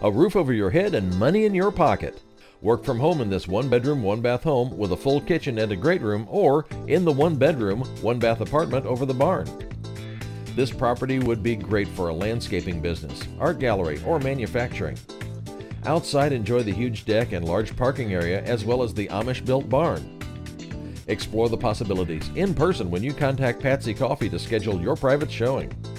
A roof over your head and money in your pocket. Work from home in this 1-bedroom, 1-bath home with a full kitchen and a great room, or in the 1-bedroom, 1-bath apartment over the barn. This property would be great for a landscaping business, art gallery, or manufacturing. Outside, enjoy the huge deck and large parking area, as well as the Amish-built barn. Explore the possibilities in person when you contact Patsy Coffey to schedule your private showing.